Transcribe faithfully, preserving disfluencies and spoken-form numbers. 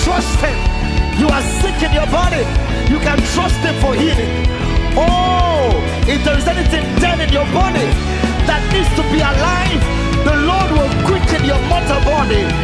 trust him. You are sick in your body, you can trust him for healing. Oh, if there is anything dead in your body that needs to be alive, the Lord will quicken your mortal body.